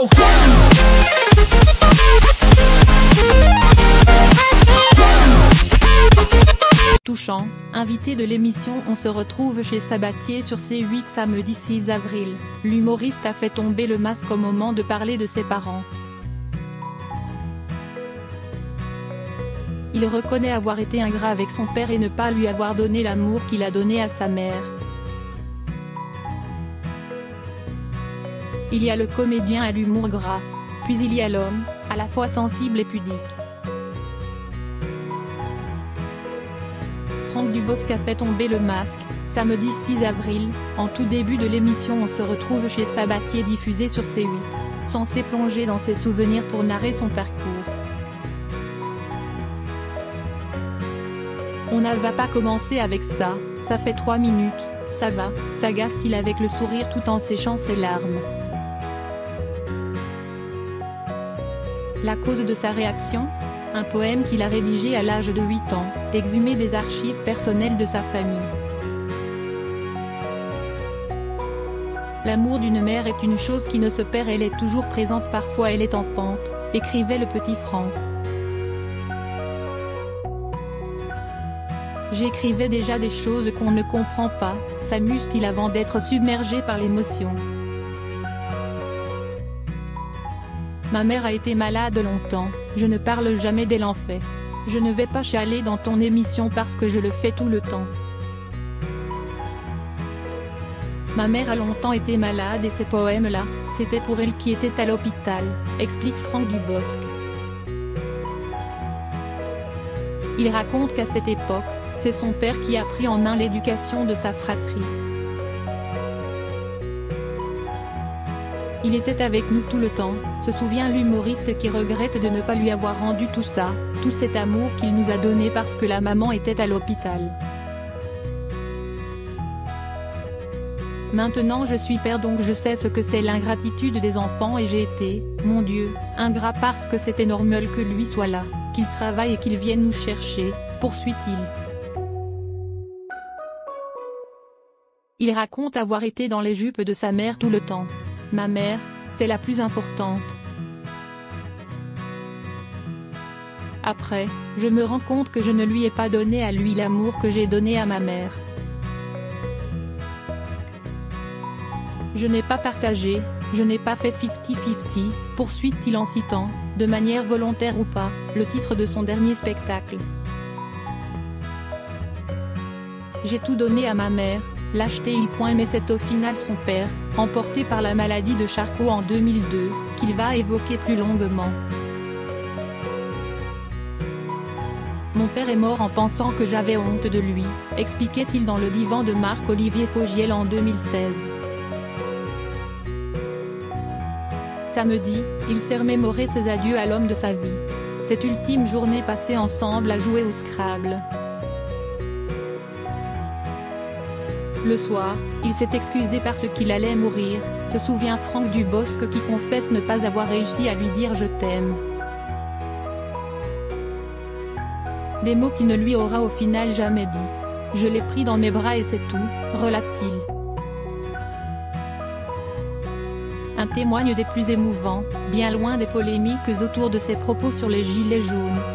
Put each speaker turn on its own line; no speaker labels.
go.
Touchant, invité de l'émission On se retrouve chez Sabatier sur C8 samedi 6 avril, l'humoriste a fait tomber le masque au moment de parler de ses parents. Il reconnaît avoir été ingrat avec son père et ne pas lui avoir donné l'amour qu'il a donné à sa mère. Il y a le comédien à l'humour gras, puis il y a l'homme, à la fois sensible et pudique. Franck Dubosc a fait tomber le masque, samedi 6 avril, en tout début de l'émission On se retrouve chez Sabatier diffusée sur C8, censé plonger dans ses souvenirs pour narrer son parcours. On ne va pas commencer avec ça, ça fait 3 minutes, ça va, s'agace-t-il avec le sourire tout en séchant ses larmes. La cause de sa réaction ? Un poème qu'il a rédigé à l'âge de 8 ans, exhumé des archives personnelles de sa famille. L'amour d'une mère est une chose qui ne se perd, elle est toujours présente, parfois elle est en pente, écrivait le petit Franck. J'écrivais déjà des choses qu'on ne comprend pas, s'amuse-t-il avant d'être submergé par l'émotion. Ma mère a été malade longtemps, je ne parle jamais d'elle en fait. Je ne vais pas chialer dans ton émission parce que je le fais tout le temps. Ma mère a longtemps été malade et ces poèmes-là, c'était pour elle qui était à l'hôpital, explique Franck Dubosc. Il raconte qu'à cette époque, c'est son père qui a pris en main l'éducation de sa fratrie. Il était avec nous tout le temps, se souvient l'humoriste qui regrette de ne pas lui avoir rendu tout ça, tout cet amour qu'il nous a donné parce que la maman était à l'hôpital. Maintenant je suis père donc je sais ce que c'est l'ingratitude des enfants et j'ai été, mon Dieu, ingrat parce que c'était normal que lui soit là, qu'il travaille et qu'il vienne nous chercher, poursuit-il. Il raconte avoir été dans les jupes de sa mère tout le temps. Ma mère, c'est la plus importante. Après, je me rends compte que je ne lui ai pas donné à lui l'amour que j'ai donné à ma mère. Je n'ai pas partagé, je n'ai pas fait 50-50, poursuit-il en citant, de manière volontaire ou pas, le titre de son dernier spectacle. J'ai tout donné à ma mère. Lâcheté il point mais c'est au final son père, emporté par la maladie de Charcot en 2002, qu'il va évoquer plus longuement. Mon père est mort en pensant que j'avais honte de lui, expliquait-il dans le divan de Marc-Olivier Fogiel en 2016. Samedi, il s'est remémoré ses adieux à l'homme de sa vie. Cette ultime journée passée ensemble à jouer au Scrabble. Le soir, il s'est excusé parce qu'il allait mourir, se souvient Franck Dubosc qui confesse ne pas avoir réussi à lui dire « je t'aime ». Des mots qu'il ne lui aura au final jamais dit. « Je l'ai pris dans mes bras et c'est tout », relate-t-il. Un témoigne des plus émouvants, bien loin des polémiques autour de ses propos sur les gilets jaunes.